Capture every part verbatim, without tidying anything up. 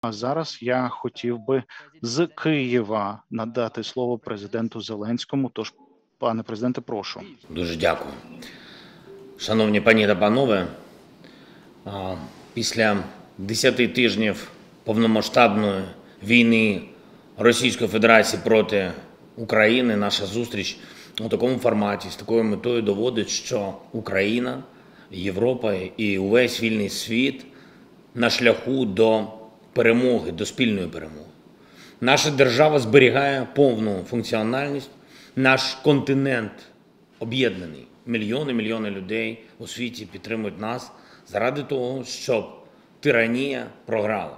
А зараз я хотів би з Києва надати слово президенту Зеленському. Тож, пане президенте, прошу. Дуже дякую. Шановні пані та панове, після десяти тижнів повномасштабної війни Російської Федерації проти України наша зустріч у такому форматі, з такою метою доводить, що Україна, Європа і увесь вільний світ на шляху до перемоги, до спільної перемоги. Наша держава зберігає повну функціональність, наш континент об'єднаний. Мільйони, мільйони людей у світі підтримують нас заради того, щоб тиранія програла.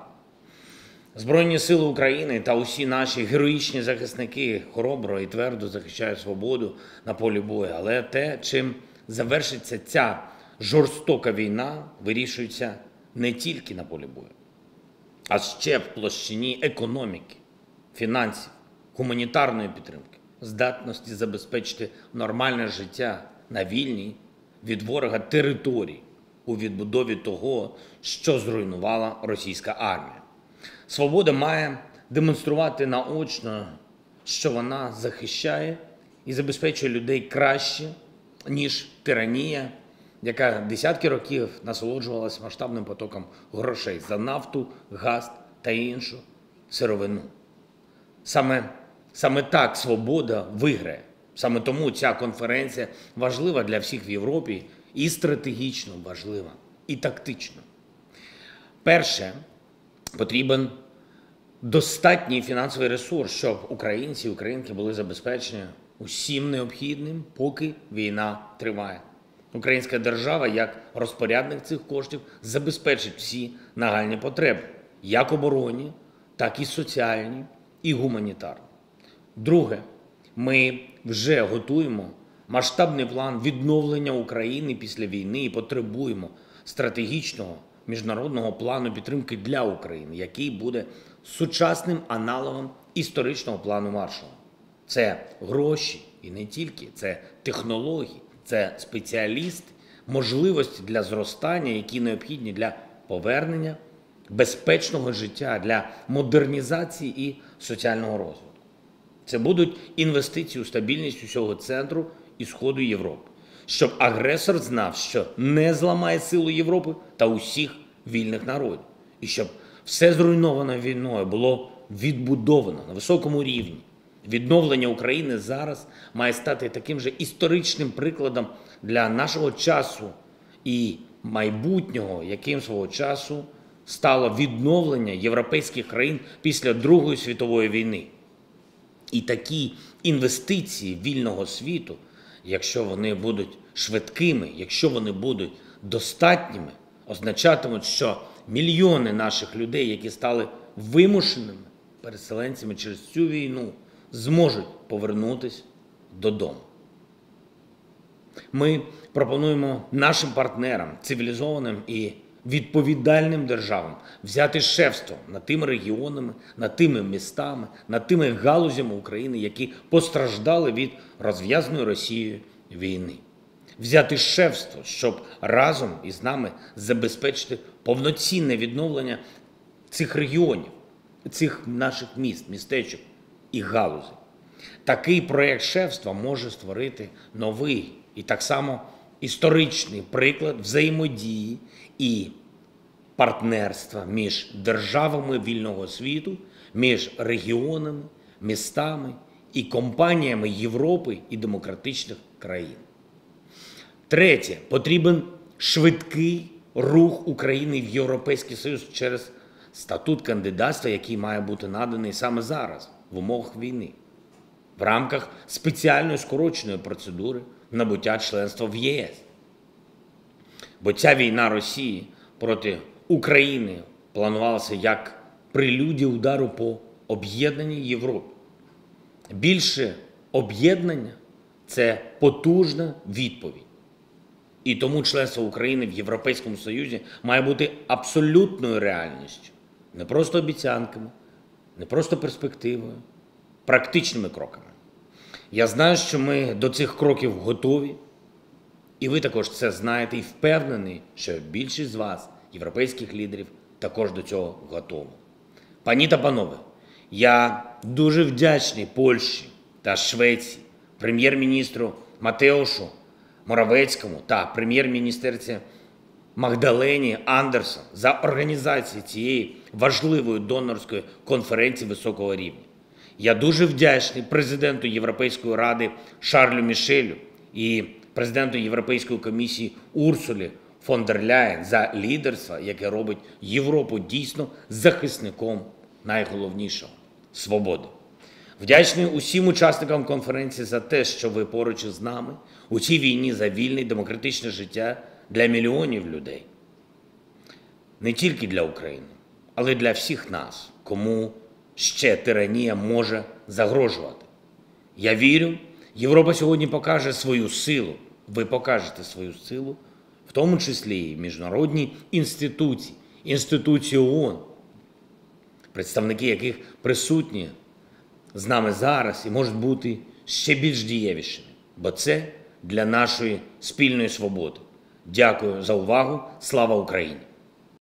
Збройні сили України та усі наші героїчні захисники хоробро і твердо захищають свободу на полі бою. Але те, чим завершиться ця жорстока війна, вирішується не тільки на полі бою, а ще в площині економіки, фінансів, гуманітарної підтримки, здатності забезпечити нормальне життя на вільній від ворога території у відбудові того, що зруйнувала російська армія. Свобода має демонструвати наочно, що вона захищає і забезпечує людей краще, ніж тиранія, яка десятки років насолоджувалася масштабним потоком грошей за нафту, газ та іншу сировину. Саме, саме так свобода виграє. Саме тому ця конференція важлива для всіх в Європі і стратегічно важлива, і тактично. Перше, потрібен достатній фінансовий ресурс, щоб українці і українки були забезпечені усім необхідним, поки війна триває. Українська держава, як розпорядник цих коштів, забезпечить всі нагальні потреби, як оборонні, так і соціальні, і гуманітарні. Друге, ми вже готуємо масштабний план відновлення України після війни і потребуємо стратегічного міжнародного плану підтримки для України, який буде сучасним аналогом історичного плану Маршалла. Це гроші і не тільки, це технології, це спеціалісти, можливості для зростання, які необхідні для повернення безпечного життя, для модернізації і соціального розвитку. Це будуть інвестиції у стабільність усього центру і Сходу Європи, щоб агресор знав, що не зламає силу Європи та усіх вільних народів, і щоб все зруйноване війною було відбудовано на високому рівні. Відновлення України зараз має стати таким же історичним прикладом для нашого часу і майбутнього, яким свого часу стало відновлення європейських країн після Другої світової війни. І такі інвестиції вільного світу, якщо вони будуть швидкими, якщо вони будуть достатніми, означатимуть, що мільйони наших людей, які стали вимушеними переселенцями через цю війну, зможуть повернутися додому. Ми пропонуємо нашим партнерам, цивілізованим і відповідальним державам взяти шефство над тими регіонами, над тими містами, над тими галузями України, які постраждали від розв'язаної Росією війни. Взяти шефство, щоб разом із нами забезпечити повноцінне відновлення цих регіонів, цих наших міст, містечок і галузей. Такий проєкт шефства може створити новий і так само історичний приклад взаємодії і партнерства між державами вільного світу, між регіонами, містами і компаніями Європи і демократичних країн. Третє. Потрібен швидкий рух України в Європейський Союз через статут кандидатства, який має бути наданий саме зараз, в умовах війни, в рамках спеціальної скороченої процедури набуття членства в ЄС. Бо ця війна Росії проти України планувалася як прелюдія удару по об'єднаній Європі. Більше об'єднання – це потужна відповідь. І тому членство України в Європейському Союзі має бути абсолютною реальністю. Не просто обіцянками, не просто перспективою, практичними кроками. Я знаю, що ми до цих кроків готові, і ви також це знаєте, і впевнений, що більшість з вас, європейських лідерів, також до цього готові. Пані та панове, я дуже вдячний Польщі та Швеції, прем'єр-міністру Матеушу Моравецькому та прем'єр-міністерці Магдалені Андерсон за організацію цієї важливої донорської конференції високого рівня. Я дуже вдячний президенту Європейської ради Шарлю Мішелю і президенту Європейської комісії Урсулі фон дер Ляєн за лідерство, яке робить Європу дійсно захисником найголовнішого – свободи. Вдячний усім учасникам конференції за те, що ви поруч із нами у цій війні за вільне і демократичне життя для мільйонів людей. Не тільки для України, але й для всіх нас, кому ще тиранія може загрожувати. Я вірю, Європа сьогодні покаже свою силу, ви покажете свою силу, в тому числі і міжнародні інституції, інституції ООН, представники яких присутні з нами зараз і можуть бути ще більш дієвішими, бо це для нашої спільної свободи. Дякую за увагу. Слава Україні!